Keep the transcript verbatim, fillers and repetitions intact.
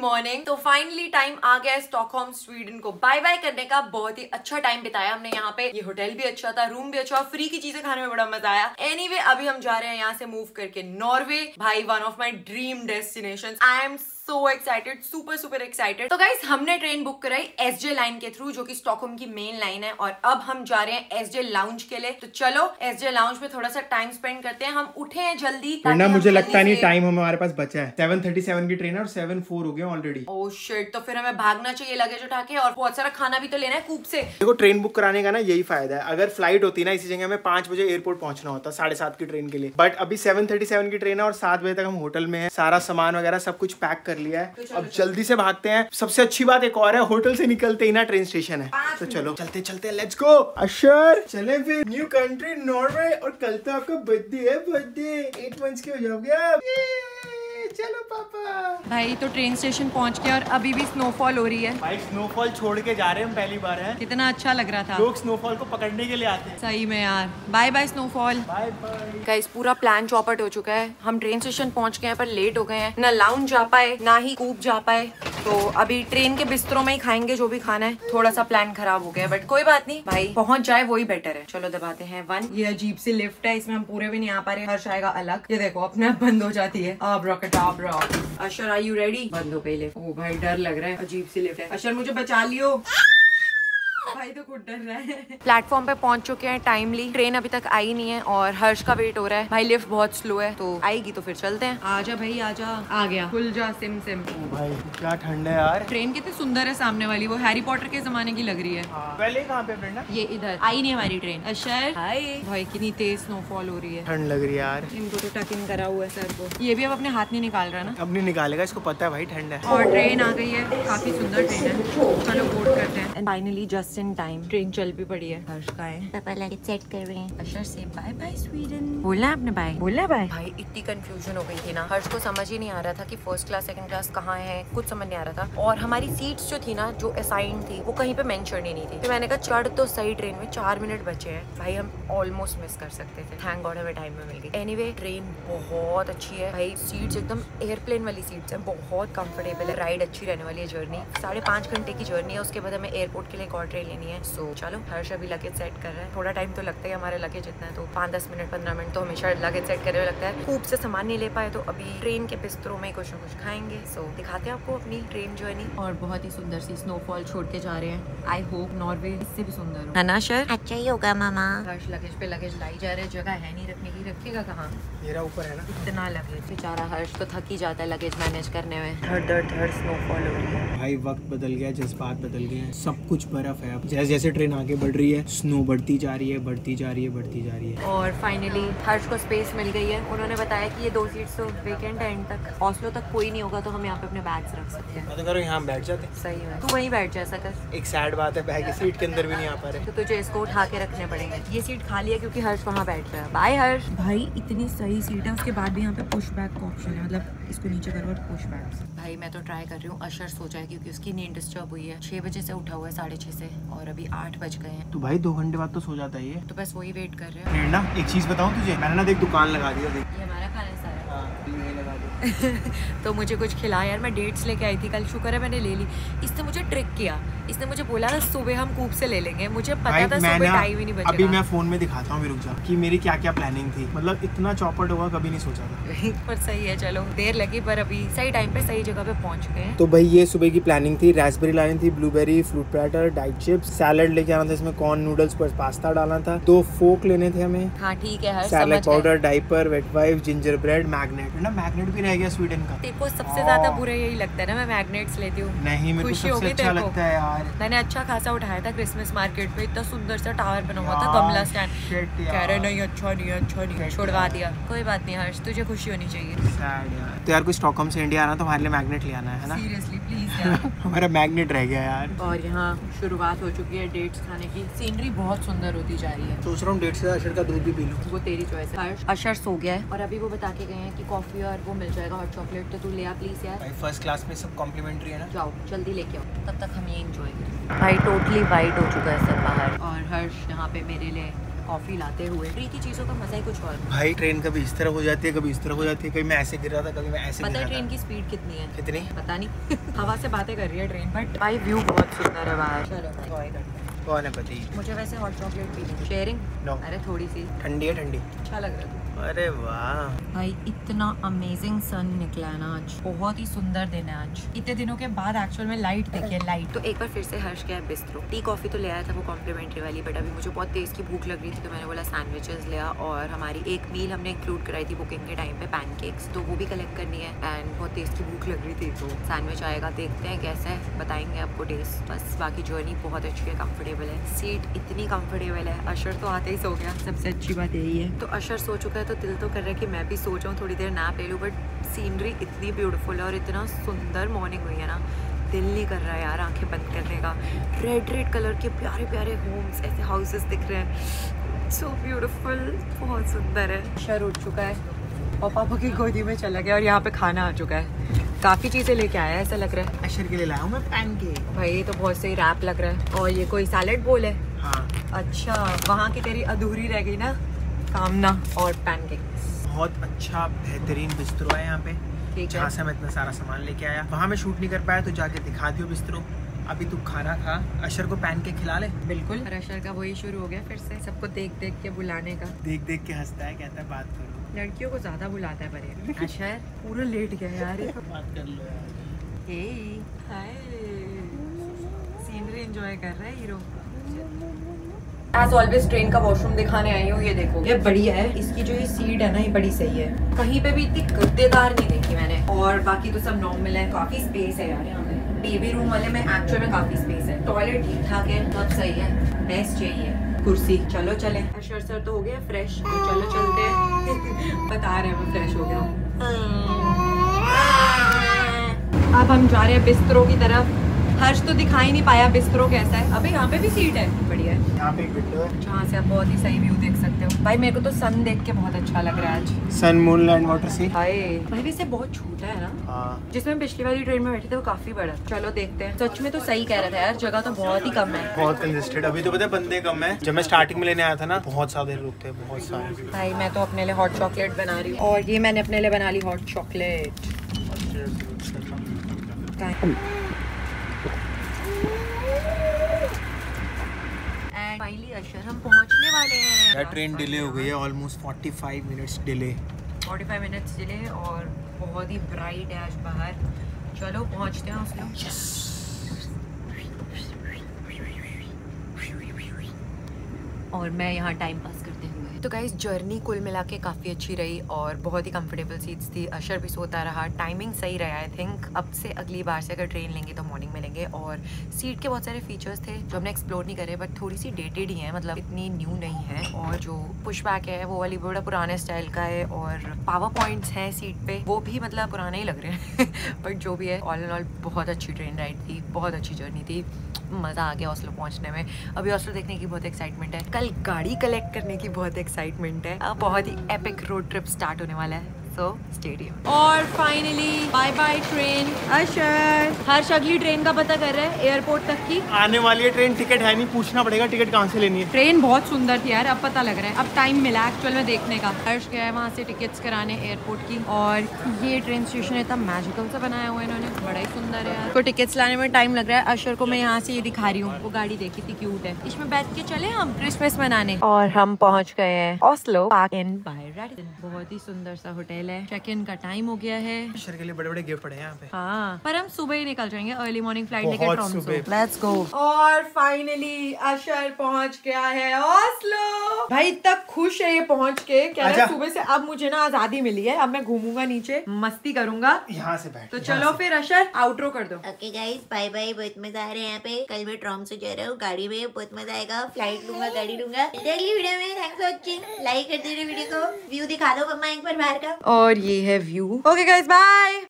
Morning. तो finally time आ गया है स्टॉकहोम स्वीडन को बाय बाय करने का। बहुत ही अच्छा टाइम बिताया हमने यहाँ पे। ये होटल भी अच्छा था, रूम भी अच्छा, फ्री की चीजें खाने में बड़ा मजा आया। एनीवे anyway, अभी हम जा रहे हैं यहाँ से मूव करके नॉर्वे। भाई one of my dream destination. I am so excited, super super excited. तो गाइस हमने ट्रेन बुक कराई एसजे लाइन के थ्रू, जो कि स्टॉकहोम की मेन लाइन है, और अब हम जा रहे हैं एसजे लाउंज के लिए। तो चलो एसजे लाउंज में थोड़ा सा टाइम स्पेंड करते हैं। हम उठे हैं जल्दी, ना मुझे लगता नहीं टाइम हमारे पास बचा है। सेवन थर्टी सेवन की ट्रेन है और सेवन फोर हो गया ऑलरेडी। ओह शिट, तो फिर हमें भागना चाहिए लगेज उठा के, और बहुत सारा खाना भी तो लेना है कूप से। देखो ट्रेन बुक कराने का ना यही फायदा है, अगर फ्लाइट होती ना इसी जगह में पांच बजे एयरपोर्ट पहुंचना होता साढ़े सात की ट्रेन के लिए, बट अभी सेवन थर्टी सेवन की ट्रेन है और सात बजे तक हम होटल में है। सारा सामान वगैरह सब कुछ पैक कर लिया है, अब जल्दी से भागते हैं। सबसे अच्छी बात एक और है, होटल से निकलते ही ना ट्रेन स्टेशन है, तो चलो चलते चलते लेट्स गो। अशर चले फिर, न्यू कंट्री नॉर्वे, और कल तो आपका बर्थडे है, बर्थडे एट मंथ्स के हो जाओगे आप। चलो पापा। भाई तो ट्रेन स्टेशन पहुंच गया और अभी भी स्नोफॉल हो रही है। भाई स्नोफॉल छोड़ के जा रहे हैं हम, पहली बार है। कितना अच्छा लग रहा था। लोग स्नोफॉल को पकड़ने के लिए आते हैं। सही में यार, bye bye snowfall. Bye bye. Guys पूरा प्लान चौपट हो चुका है। हम ट्रेन स्टेशन पहुंच गए हैं पर लेट हो गए हैं, ना लाउंज जा पाए ना ही कूप जा पाए। तो अभी ट्रेन के बिस्तरों में ही खाएंगे जो भी खाना है। थोड़ा सा प्लान खराब हो गया बट कोई बात नहीं भाई, पहुंच जाए वही बेटर है। चलो दबाते हैं वन। ये अजीब सी लिफ्ट है, इसमें हम पूरे भी नहीं आ पा रहे। हर्ष आएगा अलग, ये देखो अपने आप बंद हो जाती है। अब रॉकेट आप rock. Ashar are you ready? बंद हो गई लिफ्ट। ओ भाई डर लग रहा है, अजीब सी लिफ्ट है। अशर मुझे बचा लियो। भाई तो कुछ डर रहा है। प्लेटफॉर्म पे पहुंच चुके हैं टाइमली। ट्रेन अभी तक आई नहीं है और हर्ष का वेट हो रहा है। भाई लिफ्ट बहुत स्लो है, तो आएगी तो फिर चलते हैं। आजा भाई आजा। आ गया, खुल जा सिम सिम। ओ भाई क्या ठंड है यार। ट्रेन कितनी सुंदर है सामने वाली, वो हैरी पॉटर के जमाने की लग रही है। हाँ। पहले कहाँ पे फ्रेंड? ये इधर आई नहीं हमारी ट्रेन। अशर हाय। भाई कितनी तेज स्नोफॉल हो रही है, ठंड लग रही है यार। इनको तो टक इन करा हुआ है सर को। ये भी अब अपने हाथ नहीं निकाल रहा ना। अब नहीं निकालेगा, इसको पता है भाई ठंड है। और ट्रेन आ गई है, काफी सुंदर ट्रेन है। चलो बोर्ड करते हैं। Finally just in time train चल भी पड़ी है। हर्ष का है, पापा लगेज सेट कर रहे हैं। अशर से बाय बाय स्वीडन। बोलना है आपने बाय? बोलना है बाय। भाई इतनी कंफ्यूजन हो गई थी ना, हर्ष को समझ ही नहीं आ रहा था कि फर्स्ट क्लास सेकंड क्लास कहाँ है, कुछ समझ नहीं आ रहा था। और हमारी सीट्स जो थी ना, जो असाइन थी, वो कहीं पे मेंशन ही नहीं थी। तो मैंने कहा चढ़ तो सही ट्रेन में, चार मिनट बचे हैं भाई, हम ऑलमोस्ट मिस कर सकते थे। थैंक गॉड हमें टाइम में मिल गई। एनीवे ट्रेन बहुत अच्छी है भाई, सीट्स एकदम एयरप्लेन वाली सीट्स हैं, बहुत कंफर्टेबल है। राइड अच्छी रहने वाली है। जर्नी साढ़े पाँच घंटे की जर्नी है, उसके बाद हमें एयरपोर्ट के लिए एक और ट्रेन लेनी है। सो चलो हर्ष अभी लगेज सेट कर रहा है। थोड़ा टाइम तो लगता है हमारे लगेज इतना है, तो पाँच दस मिनट पंद्रह मिनट तो हमेशा लगेज सेट करने में लगता है। खूब से सामान नहीं ले पाए तो अभी ट्रेन के बिस्तरों में कुछ ना कुछ खाएंगे। सो so, दिखाते हैं आपको अपनी ट्रेन जर्नी। और बहुत ही सुंदर सी स्नोफॉल छोड़ के जा रहे हैं। आई होप नॉर्वे इससे भी सुंदर हो, है ना सर? अच्छा ही होगा मामा। हर्ष लगेज पे लगेज लाई जा रहे, जगह है नहीं रखने की, रखेगा कहाँ? मेरा ऊपर है ना। इतना लगेज, बेचारा हर्ष तो थक ही जाता है लगेज मैनेज करने में। धड़ धड़ धड़ स्नोफॉल हो रही है भाई। वक्त बदल गया, जज्बात बदल गए हैं, सब कुछ बर्फ है। अब जैसे जैसे ट्रेन आगे बढ़ रही है, स्नो बढ़ती जा रही है, बढ़ती जा रही है, बढ़ती जा रही है। और फाइनली हर्ष को स्पेस मिल गई है। उन्होंने बताया कि ये दो सीट्स तो वेकेंट है एंड तक। ऑस्लो तक कोई नहीं होगा तो हम यहाँ पे अपने बैग्स रख सकते हैं। मैं तो कह रहा हूं यहाँ बैठ जाते। सही है, तू वहीं बैठ जा। ऐसा कर। एक सैड बात है, बैग सीट के अंदर भी नहीं आ पा रहे, तो तुझे इसको उठा के रखने पड़ेंगे। ये सीट खाली है क्योंकि हर्ष वहाँ बैठ रहा है। बाय हर्ष। भाई इतनी सही सीट है, उसके बाद भी यहाँ पे पुश बैक का ऑप्शन है, मतलब इसको नीचे करो और पुश बैक। भाई मैं तो ट्राई कर रही हूँ। अशर सो जाए क्योंकि उसकी नींद डिस्टर्ब हुई है। छह बजे से उठा हुआ है, साढ़े छह से, और अभी आठ बज गए हैं। तो भाई दो घंटे बाद तो सो जाता है ये। तो बस वही वेट कर रहे हैं। फ्रेंड ना एक चीज बताऊं तुझे, मैंने ना देख दुकान लगा दी है। ये हमारा खाना है सारा। हाँ, लगा दी। तो मुझे कुछ खिलाया यार। मैं डेट्स लेके आई थी कल, शुक्र है मैंने ले ली। इसने मुझे ट्रिक किया, इसने मुझे बोला ना सुबह हम कूप से ले लेंगे। मुझे पता था सुबह टाइम ही नहीं बचेगा। अभी मैं फोन में दिखाता हूँ, रुक जा, कि मेरी क्या क्या प्लानिंग थी। मतलब इतना चौपट होगा कभी नहीं सोचा था। पर सही है, चलो देर लगी पर अभी सही टाइम पे सही जगह पे पहुंच गए हैं। तो भाई ये सुबह की प्लानिंग थी। रास्पबेरी लानी थी, blueberry, fruit platter, diet chips, salad लेके आना था, इसमें कॉर्न नूडल्स पर पास्ता डालना था, दो फोक लेने थे हमें। हाँ ठीक है, हर salad powder, diaper, wet wipe, gingerbread, magnet. ना मैग्नेट भी रह गया स्वीडन का। तेरे को सबसे ज्यादा बुरा यही लगता है ना, मैं मैग्नेट्स लेती हूँ। नहीं, मेरे को सबसे अच्छा लगता है यार। मैंने अच्छा खासा उठाया था क्रिसमस मार्केट में, इतना सुंदर सा टावर बना हुआ था, गमला स्टैंड। कह रहे नहीं अच्छा नहीं अच्छा नहीं, छुड़वा दिया। कोई बात नहीं हर्ष, तुझे खुशी होनी चाहिए। तो यार कोई स्टॉकहोम से इंडिया आना तो हमारे लिए मैग्नेट ले आना है ना। सीरियसली प्लीज यार। हमारा मैग्नेट रह गया यार। और यहाँ शुरुआत हो चुकी है डेट्स खाने की। सीनरी बहुत सुंदर होती जा रही है। सोच रहा हूँ डेट्स से अशर का दूध भी पी लूँ। वो तेरी चॉइस है। अशर सो गया है और अभी वो बता के गए हैं कि कॉफी और वो मिल जाएगा हॉट चॉकलेट, तो तू ले आ प्लीज यार। भाई फर्स्ट क्लास में सब कॉम्प्लीमेंट्री है ना। जाओ जल्दी लेके आओ, तब तक हम ये एंजॉय करें। भाई टोटली वाइट हो चुका है सब बाहर, और हर्ष यहाँ पे मेरे लिए कॉफी लाते हुए। फ्री की चीजों का मजा ही कुछ और। भाई ट्रेन कभी इस तरह हो जाती है, कभी इस तरह हो जाती है, कभी मैं ऐसे गिर रहा था, कभी मैं ऐसे पता गिर है रहा ट्रेन था। की स्पीड कितनी है? कितनी पता नहीं हवा से बातें कर रही है ट्रेन, बट भाई व्यू बहुत सुंदर है बाहर। चलो एंजॉय करते हैं। कौन है पति? मुझे वैसे हॉट चॉकलेट पीनी। शेयरिंग? नो। अरे थोड़ी सी। ठंडी है ठंडी। अच्छा लग रहा है। अरे वाह भाई इतना अमेजिंग सन निकला है ना आज, बहुत ही सुंदर दिन है आज। इतने दिनों के बाद एक्चुअल में लाइट देखिए, लाइट। तो एक बार फिर से हर्ष गया बिस्ट्रो। टी कॉफी तो ले आया था वो कॉम्प्लीमेंट्री वाली, बट अभी मुझे बहुत तेज की भूख लग रही थी तो मैंने बोला सैंडविचेस लिया। और हमारी एक मील हमने इंक्लूड कराई थी बुकिंग के टाइम पे, पैनकेक्स, तो वो भी कलेक्ट करनी है। एंड बहुत तेज की भूख लग रही थी तो सैंडविच आएगा, देखते हैं कैसा है, बताएंगे आपको टेस्ट। बस बाकी जर्नी बहुत अच्छी है, कंफर्टेबल है, सीट इतनी कंफर्टेबल है। अशर तो आते ही सो गया, सबसे अच्छी बात यही है। तो अशर सो चुका है तो दिल तो कर रहा है कि मैं भी सो जाऊँ, थोड़ी देर नैप ले लूँ, बट सीनरी इतनी ब्यूटीफुल है और इतना सुंदर मॉर्निंग हुई है ना, दिल नहीं कर रहा है यार आंखें बंद करने का। रेड रेड कलर के प्यारे प्यारे होम्स, ऐसे हाउसेस दिख रहे हैं, सो ब्यूटीफुल, बहुत सुंदर है। अशर उठ चुका है और पापा की गोदी में चला गया और यहाँ पे खाना आ चुका है। काफी चीजें लेके आया है ऐसा लग रहा है। अशर के लिए लाया हूँ मैं पैनकेक। भाई ये तो बहुत सही रैप लग रहा है। और ये कोई सैलेड बोल है? हाँ। अच्छा, वहाँ की तेरी अधूरी रह गई ना कामना। और पैनकेक बहुत अच्छा बेहतरीन बिस्तरो है यहाँ पे, जहाँ से मैं इतना सारा सामान लेके आया। वहाँ मैं शूट नहीं कर पाया तो जाके दिखा दियो बिस्तरो। अभी तू खाना खा, अशर को पैनकेक खिला ले। बिल्कुल। और अशर का वही शुरू हो गया फिर से, सबको देख देख के बुलाने का। देख देख के हंसता है, कहता है बात करो। लड़कियों को ज्यादा बुलाता है पर ये अशर पूरा लेट गया यार। बात कर लो यार। हे हाय, सीनरी एंजॉय कर रहा है हीरो। एज ऑलवेज ट्रेन का वॉशरूम दिखाने आई हूँ, ये देखो ये बढ़िया है। इसकी जो ये सीट है ना ये बड़ी सही है, कहीं पे भी इतनी गद्देदार नहीं देखी मैंने। और बाकी तो सब नॉर्मल है, काफी स्पेस है यार यहाँ पे। बेबी रूम वाले में एक्चुअल में काफी स्पेस है, टॉयलेट ठीक ठाक है, सब सही है, बेस्ट चाहिए कुर्सी। चलो चले, अशर सर तो हो गया फ्रेश, तो चलो चलते हैं बता रहे हैं मैं फ्रेश हो गया हूँ। अब हम जा रहे हैं बिस्तरों की तरफ। हर्ष तो दिखाई नहीं पाया बिस्तरो कैसा है। अबे यहाँ पे भी सीट है, बढ़िया है। यहाँ पे एक विंडो है जहाँ से आप बहुत ही सही व्यू देख सकते हो। भाई मेरे को तो सन देख के बहुत अच्छा लग रहा है आज। Sun, moon, land, water, sea. भाई भाई वैसे बहुत छोटा है ना। हाँ। जिसमें पिछली वाली ट्रेन में बैठे थे वो काफी बड़ा। चलो देखते हैं। सच में तो सही कह रहा था यार, जगह तो बहुत ही कम है। बहुत कंजेस्टेड। अभी तो पता है बंदे कम है। जब मैं स्टार्टिंग में लेने आया था ना बहुत सारे लोग थे, बहुत सारे। भाई मैं तो अपने लिए हॉट चॉकलेट बना रही हूँ और ये मैंने अपने लिए बना ली हॉट चॉकलेट। फाइनली अशर हम पहुंचने वाले हैं। यार ट्रेन डिले हो गई है, ऑलमोस्ट पैंतालीस मिनट्स डिले। पैंतालीस मिनट्स डिले और बहुत ही ब्राइट है आज बाहर। चलो पहुंचते हैं उसको। yes. और मैं यहाँ टाइम पास करते हुए। तो गाइस जर्नी कुल मिला के काफ़ी अच्छी रही और बहुत ही कंफर्टेबल सीट्स थी। अशर भी सोता रहा, टाइमिंग सही रहा। आई थिंक अब से अगली बार से अगर ट्रेन लेंगे तो मॉर्निंग में लेंगे। और सीट के बहुत सारे फीचर्स थे जो हमने एक्सप्लोर नहीं करे, बट थोड़ी सी डेटेड ही है, मतलब इतनी न्यू नहीं है। और जो पुश बैक है वो वाली बड़ा पुराने स्टाइल का है और पावर पॉइंट्स हैं सीट पे, वो भी मतलब पुराने ही लग रहे हैं बट जो भी है ऑल इन ऑल बहुत अच्छी ट्रेन राइड थी, बहुत अच्छी जर्नी थी, मज़ा आ गया ओस्लो पहुंचने में। अभी ओस्लो देखने की बहुत एक्साइटमेंट है, कल गाड़ी कलेक्ट करने की बहुत एक्साइटमेंट है। अब बहुत ही एपिक रोड ट्रिप स्टार्ट होने वाला है, सो स्टे ट्यून्ड। और finally bye bye train. Ashar Harsh अगली ट्रेन का पता कर रहे हैं एयरपोर्ट तक की। आने वाली है ट्रेन, टिकट है नहीं, पूछना पड़ेगा टिकट कहाँ से लेनी है। ट्रेन बहुत सुंदर थी यार, अब पता लग रहा है, अब टाइम मिला एक्चुअल में देखने का। हर्ष गया है वहाँ से टिकट्स कराने एयरपोर्ट की। और ये ट्रेन स्टेशन इतना मैजिकल सा बनाया हुआ है इन्होंने, बड़ा ही सुंदर है यार। तो टिकट्स लाने में टाइम लग रहा है। अशर को मैं यहाँ से ये दिखा रही हूँ, वो गाड़ी देखी थी, क्यूट है, इसमें बैठ के चले हम क्रिसमस मनाने। और हम पहुँच गए हैं Oslo Park Inn by Radisson. बहुत ही सुंदर सा होटल है, चेक इन का टाइम हो गया है। अशर के लिए बड़े बड़े गिफ्ट पड़े हैं यहाँ पे। हाँ, पर हम सुबह ही निकल जाएंगे, अर्ली मॉर्निंग फ्लाइट लेके बहुत ट्रोम्सो। सुबह। Let's go. और फाइनली अशर पहुंच गया है ओस्लो। भाई तक खुश है ये पहुंच के, कह रहा है सुबह से अब मुझे ना आजादी मिली है, अब मैं घूमूंगा नीचे, मस्ती करूंगा। यहाँ से बैठ। तो चलो फिर अशर आउटरो कर दो। ओके गाइस, बाय बाय, बहुत मजा आ रहा है यहाँ पे। कल मैं ट्रोम्सो जा रहा हूँ गाड़ी में, बहुत मजा आएगा, फ्लाइट लूंगा, गाड़ी लूंगा। अगली वीडियो में थैंक्स फॉर वाचिंग, लाइक कर दीजिए वीडियो को, व्यू दिखा दो मम्मा एक बार बाहर का। और ये है व्यू। Okay guys bye.